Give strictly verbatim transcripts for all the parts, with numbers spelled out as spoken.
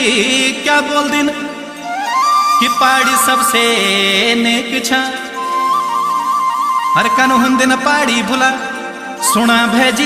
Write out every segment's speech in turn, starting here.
क्या बोल दिन कि पाड़ी सबसे नेक छा हर कन हुंदिन पाड़ी भुला सुना भेजी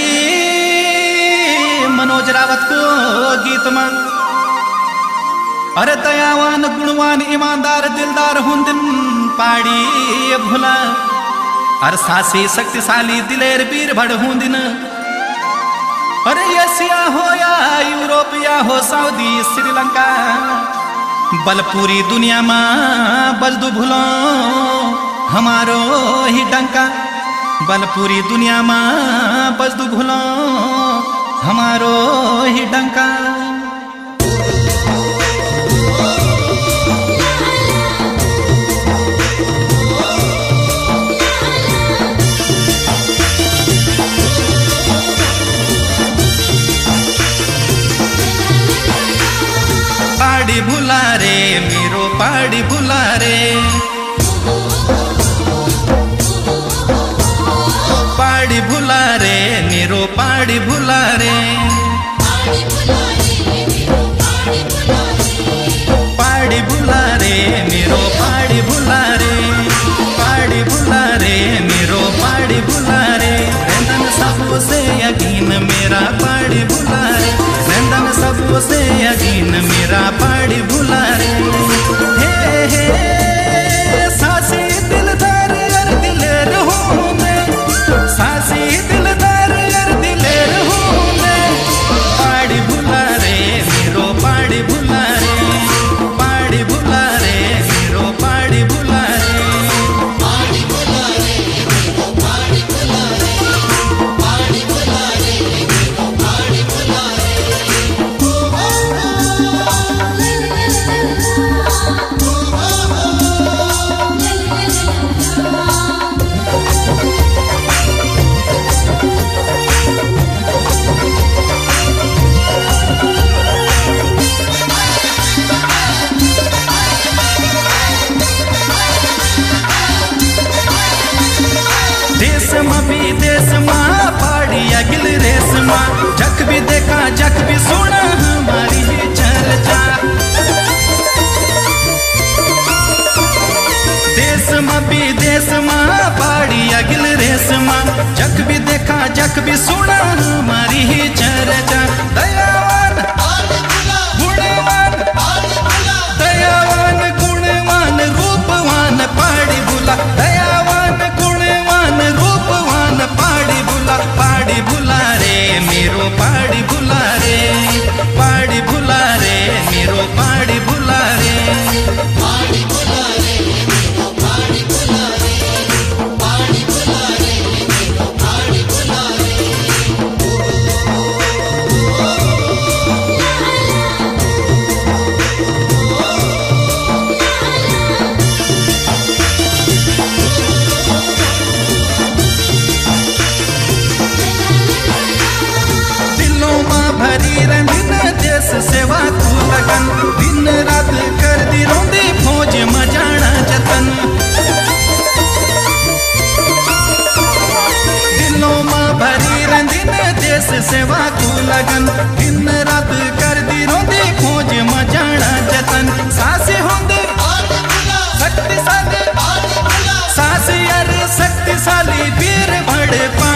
मनोज रावत को गीत में। अरे दयावान गुणवान ईमानदार दिलदार हुंदिन पाड़ी भुला अरे सासी शक्तिशाली दिलेर वीर भड़ हुंदिन। अरे एशिया हो या यूरोप या हो सऊदी श्रीलंका बल पूरी दुनिया में बजदू भूलो हमारो ही डंका बल पूरी दुनिया में बजदू भूलो हमारो ही डंका। पाड़ी भुला रे मेरो पाड़ी भुला रे पाड़ी भुला रे मेरो पाड़ी भुला रे पाड़ी भुला रे मेरो पाड़ी भुला रे पाड़ी भुला रे मेरो पाड़ी भुला रे रंदन सबसे यकीन मेरा पाड़ी भुला रे रंदन सबसे यकीन मेरा पाड़ी भुला रे। हे हे सासी दिलदार यार दिलेर हूँ मैं सासी दिलदार यार दिलेर हूँ मैं पाड़ी भुला रे मेरो पाड़ी भुला रे पाड़ी भुला रे मेरो पाड़ी भुला रे पाड़ी भुला रे मेरो पाड़ी भुला रे पाड़ी भुला रे मेरो पाड़ी भुला रे। देश में विदेश में पाड़ी अगिल रेस में जख भी देखा जख भी सुना हमारी ही चर्चा। देश में विदेश में पाड़ी अगिल रेस में जख भी देखा जख भी सुना हमारी ही चर्चा। दयावान गुणवान दयावान गुणवान रूपवान पाड़ी भुला दयावान गुणवान रूपवान पाड़ी भुला पाड़ी भुला रे मेरो पाड़ी भुला रे पाड़ी भुला रे मेरो पाड़ी भुला रे पाड़ी भुला रे मेरो पाड़ी भुला रे पाड़ी भुला रे मेरो पाड़ी भुला रे। भरी रंगीन देश सेवा तू लगन दिन रात कर दी रोंदी फौज मजाना जतन। दिलों में भरी रंगीन देश सेवा तू लगन दिन रात कर दी रोंदी फौज मजाना जतन। सासे होंदे शक्तिशाली सासे यार शक्तिशाली वीर बड़े